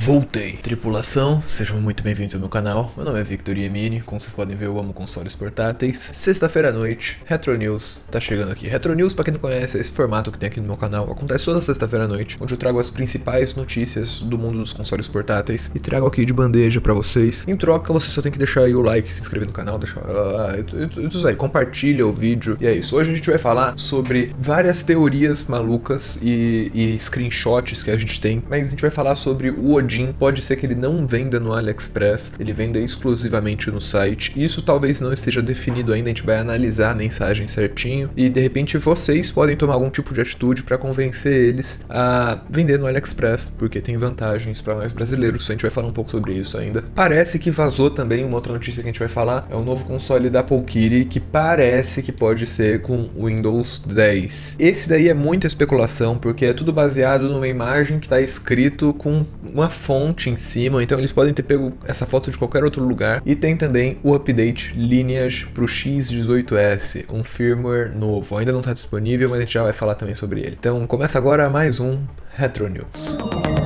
Voltei. Tripulação, sejam muito bem-vindos ao meu canal. Meu nome é Victor Yemini, como vocês podem ver eu amo consoles portáteis. Sexta-feira à noite, Retro News tá chegando aqui. Retro News, pra quem não conhece, é esse formato que tem aqui no meu canal. Acontece toda sexta-feira à noite, onde eu trago as principais notícias do mundo dos consoles portáteis e trago aqui de bandeja pra vocês. Em troca, você só tem que deixar aí o like, se inscrever no canal, deixar isso aí, compartilha o vídeo. E é isso. Hoje a gente vai falar sobre várias teorias malucas e screenshots que a gente tem, mas a gente vai falar sobre o Odin. Pode ser que ele não venda no AliExpress, ele venda exclusivamente no site. Isso talvez não esteja definido ainda, a gente vai analisar a mensagem certinho e de repente vocês podem tomar algum tipo de atitude para convencer eles a vender no AliExpress, porque tem vantagens para nós brasileiros. A gente vai falar um pouco sobre isso ainda. Parece que vazou também uma outra notícia que a gente vai falar, é o novo console da Valkyrie que parece que pode ser com Windows 10. Esse daí é muita especulação, porque é tudo baseado numa imagem que está escrito com uma fonte em cima, então eles podem ter pego essa foto de qualquer outro lugar. E tem também o update Lineage para o X18S, um firmware novo. Ainda não está disponível, mas a gente já vai falar também sobre ele. Então começa agora mais um Retro News.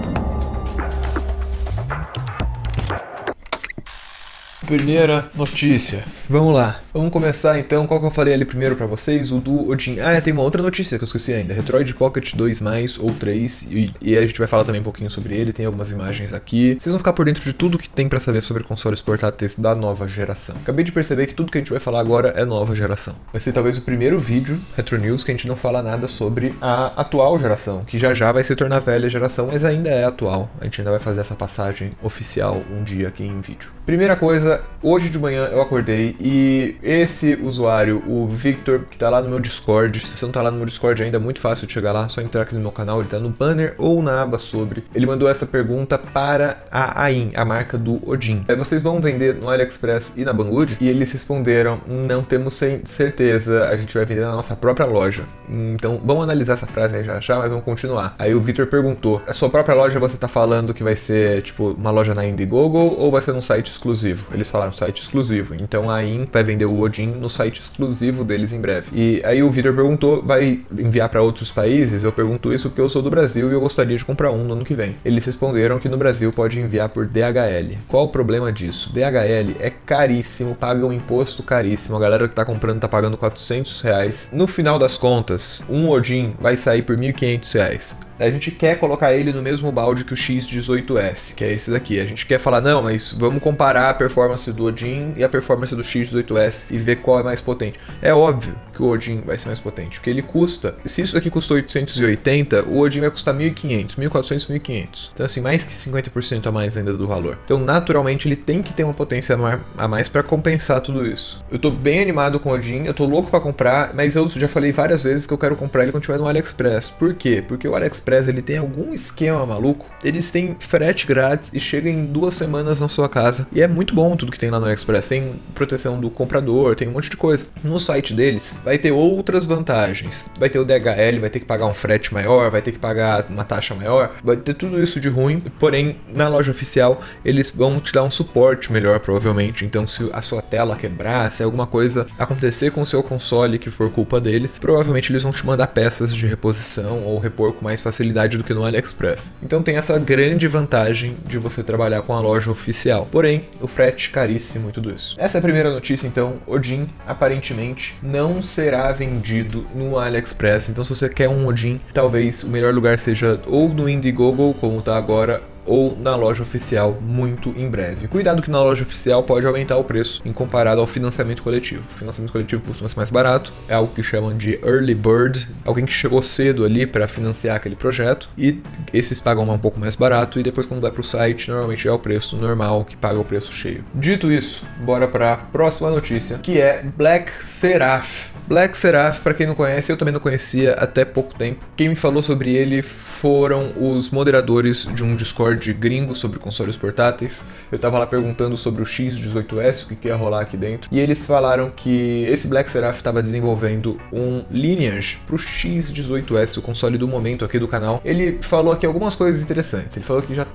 Primeira notícia, vamos lá. Vamos começar então, qual que eu falei ali primeiro pra vocês, o do Odin. Tem uma outra notícia que eu esqueci ainda, Retroid Pocket 2+, ou 3, e a gente vai falar também um pouquinho sobre ele, tem algumas imagens aqui. Vocês vão ficar por dentro de tudo que tem pra saber sobre consoles portáteis da nova geração. Acabei de perceber que tudo que a gente vai falar agora é nova geração. Vai ser talvez o primeiro vídeo, Retro News, que a gente não fala nada sobre a atual geração, que já vai se tornar velha geração, mas ainda é atual. A gente ainda vai fazer essa passagem oficial um dia aqui em vídeo. Primeira coisa, hoje de manhã eu acordei e esse usuário, o Victor, que tá lá no meu Discord, se você não tá lá no meu Discord ainda, é muito fácil de chegar lá, é só entrar aqui no meu canal, ele tá no banner ou na aba sobre. Ele mandou essa pergunta para a AIM, a marca do Odin. Vocês vão vender no AliExpress e na Banggood? E eles responderam, não temos certeza, a gente vai vender na nossa própria loja. Então vamos analisar essa frase aí já, mas vamos continuar. Aí o Victor perguntou, a sua própria loja você tá falando que vai ser tipo uma loja na Indiegogo ou vai ser num site exclusivo? Eles falaram site exclusivo, então a AIM vai vender o Odin no site exclusivo deles em breve. E aí o Victor perguntou, vai enviar para outros países? Eu pergunto isso porque eu sou do Brasil e eu gostaria de comprar um no ano que vem. Eles responderam que no Brasil pode enviar por DHL. Qual o problema disso? DHL é caríssimo, paga um imposto caríssimo, a galera que tá comprando tá pagando R$400. No final das contas, um Odin vai sair por R$1.500. A gente quer colocar ele no mesmo balde que o X18S, que é esse daqui. A gente quer falar, não, mas vamos comparar a performance do Odin e a performance do X18S e ver qual é mais potente. É óbvio que o Odin vai ser mais potente, porque ele custa, se isso aqui custou 880, o Odin vai custar 1.500, 1.400, 1.500. Então assim, mais que 50% a mais ainda do valor. Então naturalmente ele tem que ter uma potência a mais para compensar tudo isso. Eu tô bem animado com o Odin, eu tô louco para comprar, mas eu já falei várias vezes que eu quero comprar ele quando tiver no AliExpress. Por quê? Porque o AliExpress ele tem algum esquema maluco, eles têm frete grátis e chega em 2 semanas na sua casa, e é muito bom tudo que tem lá no AliExpress, tem proteção do comprador, tem um monte de coisa. No site deles vai ter outras vantagens, vai ter o DHL, vai ter que pagar um frete maior, vai ter que pagar uma taxa maior, vai ter tudo isso de ruim, porém na loja oficial eles vão te dar um suporte melhor provavelmente, então se a sua tela quebrar, se alguma coisa acontecer com o seu console que for culpa deles, provavelmente eles vão te mandar peças de reposição ou repor com mais facilidade do que no AliExpress. Então tem essa grande vantagem de você trabalhar com a loja oficial. Porém, o frete caríssimo e tudo isso. Essa é a primeira notícia, então. Odin aparentemente não será vendido no AliExpress. Então se você quer um Odin, talvez o melhor lugar seja ou no Indiegogo, como tá agora, ou na loja oficial muito em breve. Cuidado que na loja oficial pode aumentar o preço em comparado ao financiamento coletivo. O financiamento coletivo costuma ser mais barato, é algo que chamam de early bird, alguém que chegou cedo ali para financiar aquele projeto, e esses pagam um pouco mais barato, e depois quando vai para o site, normalmente é o preço normal que paga o preço cheio. Dito isso, bora para a próxima notícia, que é Black Seraph. Black Seraph, para quem não conhece, eu também não conhecia até pouco tempo. Quem me falou sobre ele foram os moderadores de um Discord gringo sobre consoles portáteis. Eu tava lá perguntando sobre o X18S, o que ia rolar aqui dentro, e eles falaram que esse Black Seraph estava desenvolvendo um Lineage pro X18S, o console do momento aqui do canal. Ele falou aqui algumas coisas interessantes. Ele falou que já tá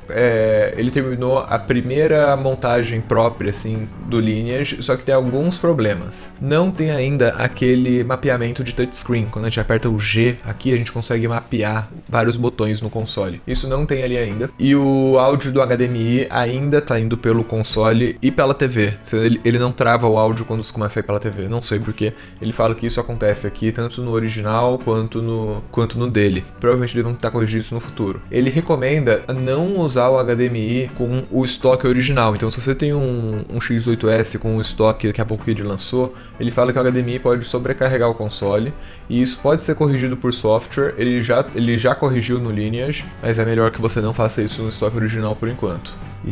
ele terminou a primeira montagem própria, assim, do Lineage, só que tem alguns problemas. Não tem ainda aquele mapeamento de touchscreen. Quando a gente aperta o G aqui, a gente consegue mapear vários botões no console. Isso não tem ali ainda. E o áudio do HDMI ainda tá indo pelo console e pela TV. Ele não trava o áudio quando você começa a sair pela TV. Não sei porquê. Ele fala que isso acontece aqui, tanto no original quanto no dele. Provavelmente eles vão tentar corrigir isso no futuro. Ele recomenda não usar o HDMI com o estoque original. Então, se você tem um X8S com o estoque que a Pocket lançou, ele fala que o HDMI pode sobrecarregar o console. E isso pode ser corrigido por software. Ele já corrigiu no Lineage, mas é melhor que você não faça isso no estoque original por enquanto.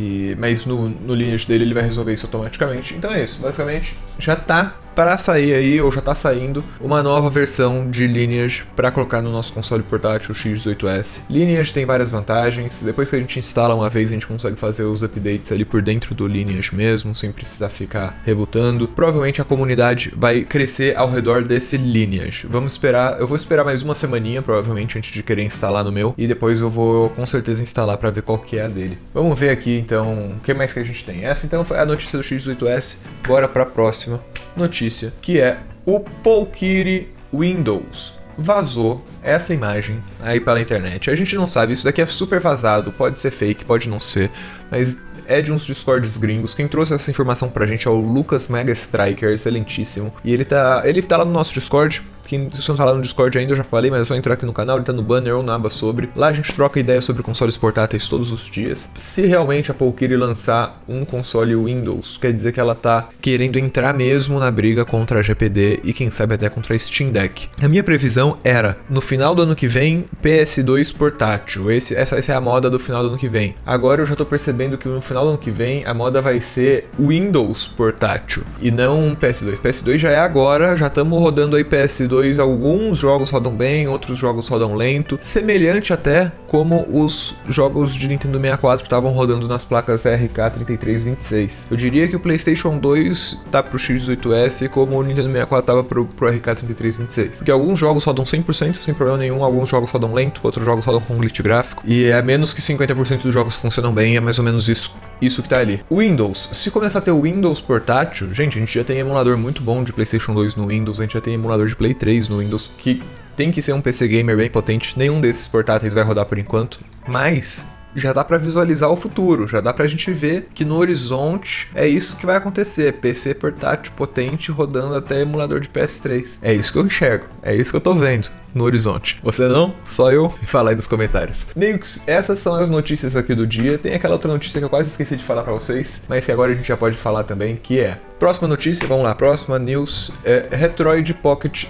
Mas no Lineage dele ele vai resolver isso automaticamente. Então é isso, basicamente já tá para sair aí, ou já tá saindo, uma nova versão de Lineage para colocar no nosso console portátil X18S. Lineage tem várias vantagens, depois que a gente instala uma vez a gente consegue fazer os updates ali por dentro do Lineage mesmo, sem precisar ficar rebutando. Provavelmente a comunidade vai crescer ao redor desse Lineage. Vamos esperar, eu vou esperar mais uma semaninha provavelmente antes de querer instalar no meu, e depois eu vou com certeza instalar para ver qual que é a dele. Vamos ver aqui então o que mais que a gente tem. Essa então foi a notícia do X18S, bora para a próxima notícia, que é o Pocket Windows. Vazou essa imagem aí pela internet. A gente não sabe, isso daqui é super vazado, pode ser fake, pode não ser, mas é de uns Discords gringos. Quem trouxe essa informação pra gente é o Lucas Mega Striker, excelentíssimo. E ele tá lá no nosso Discord. Se você não tá lá no Discord ainda, eu já falei, mas é só entrar aqui no canal, ele tá no banner ou na aba sobre. Lá a gente troca ideia sobre consoles portáteis todos os dias. Se realmente a Pocket lançar um console Windows, quer dizer que ela tá querendo entrar mesmo na briga contra a GPD e quem sabe até contra a Steam Deck. A minha previsão era, no final do ano que vem, PS2 portátil. Essa é a moda do final do ano que vem. Agora eu já tô percebendo que no final do ano que vem, a moda vai ser Windows portátil e não PS2. PS2 já é agora, já estamos rodando aí PS2. Alguns jogos rodam bem, outros jogos rodam lento, semelhante até como os jogos de Nintendo 64 estavam rodando nas placas RK 3326. Eu diria que o PlayStation 2 tá pro X18S como o Nintendo 64 tava pro RK 3326. Porque alguns jogos rodam 100% sem problema nenhum, alguns jogos rodam lento, outros jogos rodam com glitch gráfico, e é menos que 50% dos jogos funcionam bem, é mais ou menos isso que tá ali. O Windows, se começar a ter o Windows portátil, gente, a gente já tem emulador muito bom de PlayStation 2 no Windows, a gente já tem emulador de Play 3 no Windows, que tem que ser um PC gamer bem potente. Nenhum desses portáteis vai rodar por enquanto, mas já dá pra visualizar o futuro, já dá pra gente ver que no horizonte é isso que vai acontecer, PC portátil potente rodando até emulador de PS3. É isso que eu enxergo, é isso que eu tô vendo no horizonte. Você não? Só eu? Fala aí nos comentários. Meio-que essas são as notícias aqui do dia. Tem aquela outra notícia que eu quase esqueci de falar pra vocês, mas que agora a gente já pode falar também, que é... Próxima notícia, vamos lá, próxima news é Retroid Pocket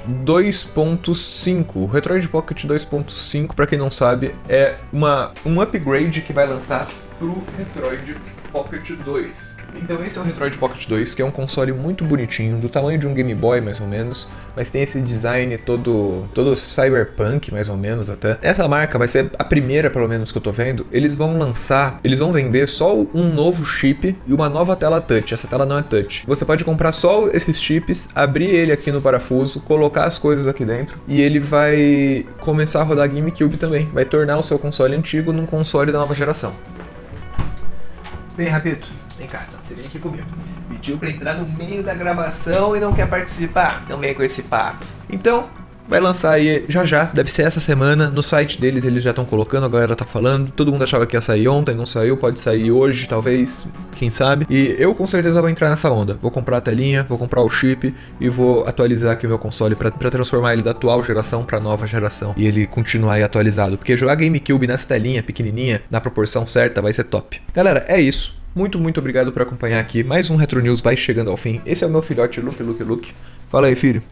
2.5. O Retroid Pocket 2.5, pra quem não sabe, é um upgrade que vai lançar pro Retroid Pocket 2. Então esse é o Retroid Pocket 2, que é um console muito bonitinho, do tamanho de um Game Boy mais ou menos, mas tem esse design todo cyberpunk mais ou menos até. Essa marca vai ser a primeira, pelo menos, que eu tô vendo. Eles vão vender só um novo chip e uma nova tela touch. Essa tela não é touch. Você pode comprar só esses chips, abrir ele aqui no parafuso, colocar as coisas aqui dentro e ele vai começar a rodar GameCube também. Vai tornar o seu console antigo num console da nova geração. Bem, Rapito, vem cá, você vem aqui comigo. Pediu pra entrar no meio da gravação e não quer participar. Não vem com esse papo. Então, vai lançar aí já, deve ser essa semana. No site deles eles já estão colocando, a galera tá falando. Todo mundo achava que ia sair ontem, não saiu. Pode sair hoje, talvez, quem sabe. E eu com certeza vou entrar nessa onda. Vou comprar a telinha, vou comprar o chip e vou atualizar aqui o meu console pra transformar ele da atual geração pra nova geração. E ele continuar aí atualizado. Porque jogar GameCube nessa telinha pequenininha, na proporção certa, vai ser top. Galera, é isso. Muito obrigado por acompanhar aqui. Mais um Retro News vai chegando ao fim. Esse é o meu filhote, Luke. Fala aí, filho.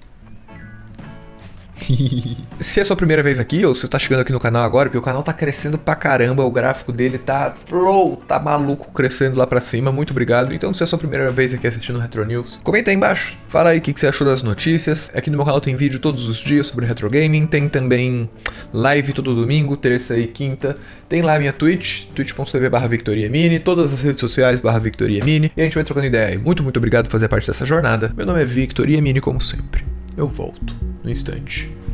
Se é a sua primeira vez aqui, ou se você tá chegando aqui no canal agora, porque o canal tá crescendo pra caramba, o gráfico dele tá tá maluco, crescendo lá pra cima, muito obrigado. Então, se é a sua primeira vez aqui assistindo o Retro News, comenta aí embaixo, fala aí o que você achou das notícias. Aqui no meu canal tem vídeo todos os dias sobre Retro Gaming, tem também live todo domingo, terça e quinta. Tem lá a minha Twitch, twitch.tv/VictoriaMini, todas as redes sociais /VictoriaMini, e a gente vai trocando ideia aí. Muito obrigado por fazer parte dessa jornada. Meu nome é Victoriamini, como sempre. Eu volto no instante.